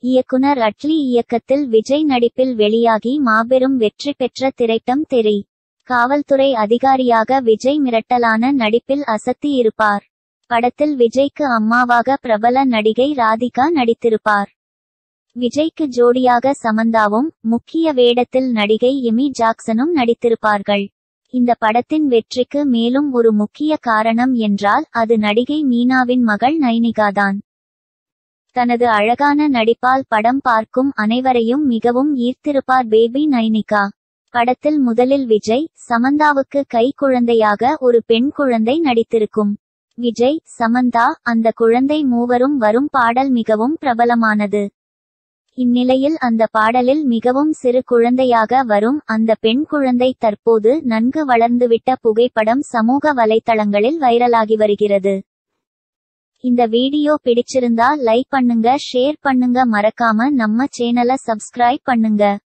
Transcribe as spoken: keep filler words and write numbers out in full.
இயக்குனர் அட்லி இயக்கத்தில் விஜய் நடிப்பில் வெளியாகி மாபெரும் வெற்றி பெற்ற திரைப்படம் தெறி. காவல்துறை அதிகாரியாக விஜய் மிரட்டலான நடிப்பில் அசத்தி இருப்பார். படத்தில் விஜய்க்கு அம்மாவாக பிரபல நடிகை ராதிகா நடித்திருப்பார். விஜய்க்கு ஜோடியாக சமந்தாவும், முக்கிய வேடத்தில் நடிகை எமி ஜாக்சனும் நடித்திருப்பார்கள். இந்த படத்தின் வெற்றிக்கு மேலும் ஒரு முக்கிய காரணம் என்றால் அது நடிகை மீனாவின் மகள் நைனிகாதான். தனது அழகான நடிப்பால் படம் பார்க்கும் அனைவரையும் மிகவும் ஈர்த்திருப்பார் பேபி நைனிகா. படத்தில் முதலில் விஜய், சமந்தாவுக்கு கை குழந்தையாக ஒரு பெண் குழந்தை நடித்திருக்கும். விஜய், சமந்தா, அந்த குழந்தை மூவரும் வரும் பாடல் மிகவும் பிரபலமானது. இந்நிலையில் அந்த பாடலில் மிகவும் சிறு குழந்தையாக வரும் அந்த பெண் குழந்தை தற்போது நன்கு வளர்ந்துவிட்ட புகைப்படம் சமூக வலைத்தளங்களில் வைரலாகி வருகிறது. இந்த வீடியோ பிடிச்சிருந்தா லைக் பண்ணுங்க, ஷேர் பண்ணுங்க, மறக்காம நம்ம சேனலை சப்ஸ்கிரைப் பண்ணுங்க.